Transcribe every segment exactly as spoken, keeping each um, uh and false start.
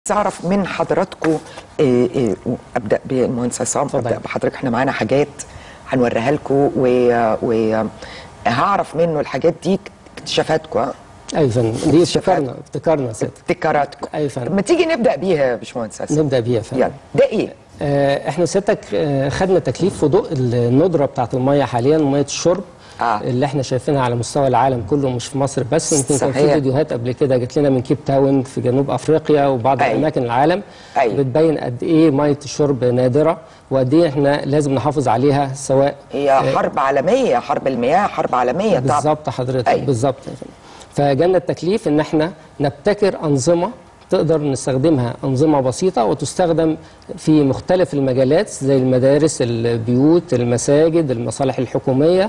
اعرف من حضراتكم إيه إيه ابدا بالمهندس عصام. ابدا بحضرتك. احنا معانا حاجات هنوريها لكم وهعرف منه الحاجات دي اكتشافاتكم. ايوه فندم، دي ابتكارنا ابتكارنا سيادتك ابتكاراتكم. ايوه فندم. ما تيجي نبدا بيها يا باشمهندس عصام. نبدا بيها فندم. يلا. ده ايه؟ آه احنا سيادتك آه خدنا تكليف في ضوء الندره بتاعه الميه حاليا، ميه الشرب آه. اللي احنا شايفينها على مستوى العالم كله مش في مصر بس. يمكن كان في فيديوهات قبل كده جت لنا من كيب تاون في جنوب افريقيا وبعض أي. اماكن العالم أي. بتبين قد ايه ميه الشرب نادره وقد ايه احنا لازم نحافظ عليها. سواء هي آه حرب عالميه، حرب المياه حرب عالميه. بالظبط حضرتك بالظبط. فجالنا التكليف ان احنا نبتكر انظمه تقدر نستخدمها، أنظمة بسيطة وتستخدم في مختلف المجالات زي المدارس، البيوت، المساجد، المصالح الحكومية،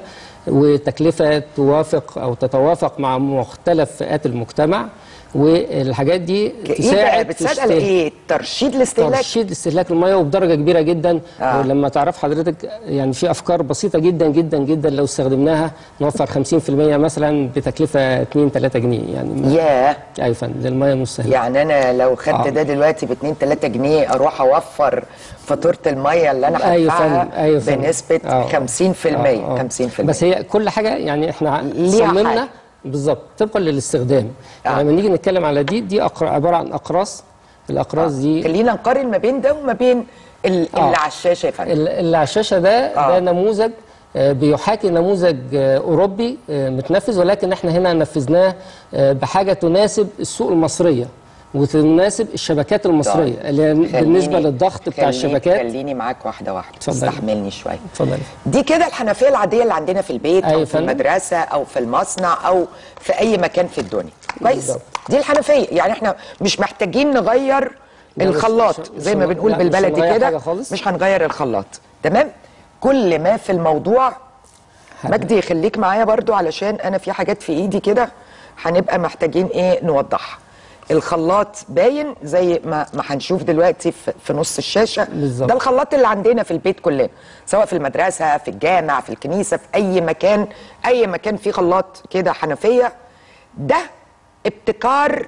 وتكلفة توافق أو تتوافق مع مختلف فئات المجتمع. والحاجات دي تساعد بتساعد على ايه؟ ترشيد الاستهلاك ترشيد استهلاك المياه وبدرجه كبيره جدا. آه. ولما تعرف حضرتك يعني في افكار بسيطه جدا جدا جدا لو استخدمناها نوفر خمسين في المية مثلا بتكلفه اتنين تلاتة جنيه يعني. ياه. ايوه فندم، للمياه المستهلكه. يعني انا لو خدت آه. ده دلوقتي ب اتنين تلاتة جنيه اروح اوفر فاتوره المياه اللي انا هدفعها. أيوة فندم. أيوة فندم. بنسبه آه. خمسين في المية. آه. آه. خمسين في المية. بس هي كل حاجه يعني احنا صممنا بالظبط طبقا للاستخدام. آه. يعني لما نيجي نتكلم على دي دي أقر... عباره عن اقراص. الاقراص آه. دي خلينا نقارن ما بين ده وما بين اللي آه. على الشاشه يا فندم. اللي على الشاشه ده آه. ده نموذج بيحاكي نموذج اوروبي متنفذ، ولكن احنا هنا نفذناه بحاجه تناسب السوق المصريه وتناسب الشبكات المصريه اللي بالنسبه للضغط بتاع الشبكات. خليني معاك واحده واحده. استحملني شويه. اتفضلي. دي كده الحنفيه العاديه اللي عندنا في البيت أو في المدرسه او في المصنع او في اي مكان في الدنيا. كويس. دي الحنفيه، يعني احنا مش محتاجين نغير الخلاط زي ما بنقول بالبلدي كده. مش هنغير الخلاط. تمام. كل ما في الموضوع مجدي يخليك معايا برضو علشان انا في حاجات في ايدي كده هنبقى محتاجين ايه نوضحها. الخلاط باين زي ما ما هنشوف دلوقتي في, في نص الشاشه بالزبط. ده الخلاط اللي عندنا في البيت كلنا، سواء في المدرسه، في الجامع، في الكنيسه، في اي مكان، اي مكان فيه خلاط كده حنفيه. ده ابتكار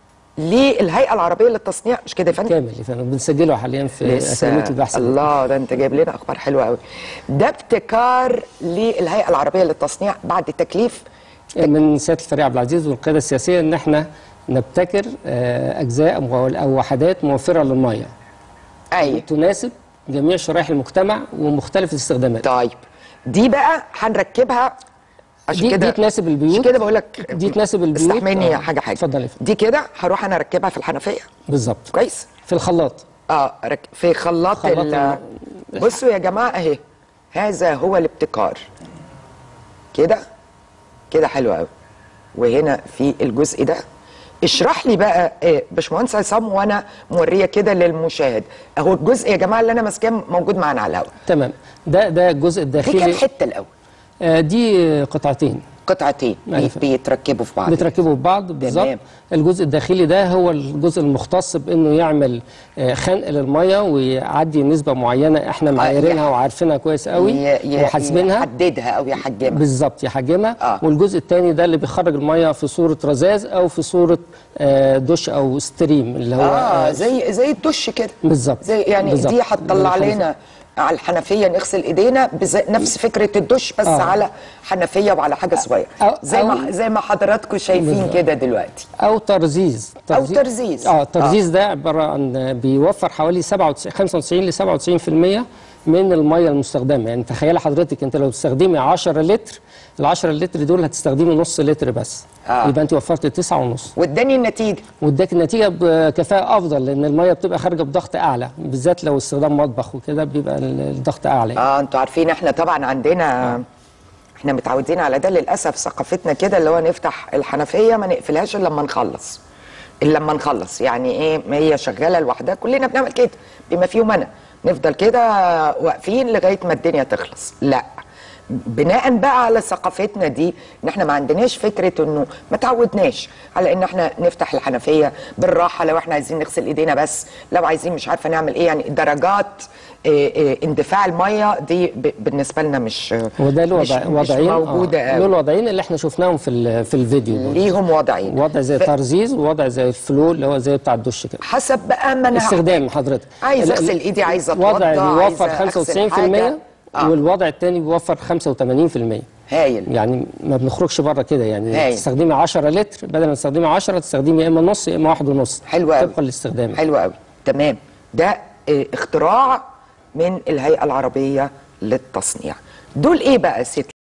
للهيئه العربيه للتصنيع، مش كده يا فندم؟ كامل يا فندم، بنسجله حاليا في اكاديميه البحث. الله، ده انت جايب لنا اخبار حلوه قوي. ده ابتكار للهيئه العربيه للتصنيع بعد تكليف من سياده الفريق عبد العزيز والقياده السياسيه ان احنا نبتكر اجزاء او وحدات موفره للميه. ايوه. تناسب جميع شرائح المجتمع ومختلف الاستخدامات. طيب دي بقى هنركبها عشان كده. دي تناسب البيوت. عشان كده بقول لك دي تناسب البيوت. استحملني آه. حاجه حاجه. اتفضلي. دي كده هروح انا اركبها في الحنفيه. بالظبط. كويس. في الخلاط. اه رك... في خلاط, خلاط ال... بصوا يا جماعه اهي، هذا هو الابتكار. كده كده حلو قوي. وهنا في الجزء ده اشرح لي بقى ايه باشمهندس عصام وانا موريه كده للمشاهد. اهو الجزء يا جماعه اللي انا ماسكاه موجود معانا على الهواء. تمام. ده ده الجزء الداخلي. دي كام حته الاول؟ آه دي قطعتين. قطعتين بيتركبوا في بعض. بيتركبوا في بعض بالظبط. الجزء الداخلي ده هو الجزء المختص بانه يعمل خنق للميه ويعدي نسبه معينه احنا معايرينها وعارفينها كويس قوي وحاسبينها. يحددها او يحجمها. بالظبط يحجمها. آه. والجزء الثاني ده اللي بيخرج الميه في صوره رذاذ او في صوره دش او ستريم اللي هو اه زي زي الدش كده. بالظبط. زي يعني بالزبط. دي هتطلع لنا على الحنفيه نغسل ايدينا نفس فكره الدش بس آه. على حنفيه وعلى حاجه صغيره زي ما زي ما حضراتكم شايفين كده دلوقتي. او ترزيز. او ترزيز. اه الترزيز آه. ده عباره عن بيوفر حوالي خمسة وتسعين ل سبعة وتسعين في المية من الميه المستخدمه. يعني تخيل حضرتك انت لو تستخدمي عشرة لتر، ال عشرة لتر دول هتستخدمي نص لتر بس. آه. يبقى انت وفرت تسعة ونص. واداني النتيجه. واداك النتيجه بكفاءه افضل لان الميه بتبقى خارجه بضغط اعلى، بالذات لو استخدام مطبخ وكده بيبقى الضغط اعلى. اه انتوا عارفين احنا طبعا عندنا آه. احنا متعودين على ده للاسف، ثقافتنا كده اللي هو نفتح الحنفيه ما نقفلهاش الا لما نخلص. الا لما نخلص يعني ايه، ما هي شغاله لوحدها، كلنا بنعمل كده بما فيهم انا، نفضل كده واقفين لغايه ما الدنيا تخلص. لا، بناء بقى على ثقافتنا دي ان احنا ما عندناش فكره انه ما تعودناش على ان احنا نفتح الحنفيه بالراحه لو احنا عايزين نغسل ايدينا، بس لو عايزين مش عارفه نعمل ايه، يعني درجات إيه إيه اندفاع الميه دي بالنسبه لنا مش وده له مش, وضعين مش موجوده آه. له الوضعين اللي احنا شفناهم في في الفيديو. ليهم وضعين، وضع زي ف... ترزيز ووضع زي الفلو اللي هو زي بتاع الدش كده، حسب بقى ما انا استخدام حضرتك. عايز اغسل ايدي، عايز اتوضى، وضع بيوفر خمسة وتسعين في المية آه. والوضع الثاني بيوفر خمسة وثمانين في المية. هايل. يعني ما بنخرجش بره كده، يعني هايل. تستخدمي عشرة لتر بدل ما تستخدمي عشرة تستخدمي يا اما نص يا اما واحد ونص. حلو قوي. طبقا للاستخدام. حلو قوي. تمام. ده اه اختراع من الهيئة العربية للتصنيع. دول ايه بقى يا ست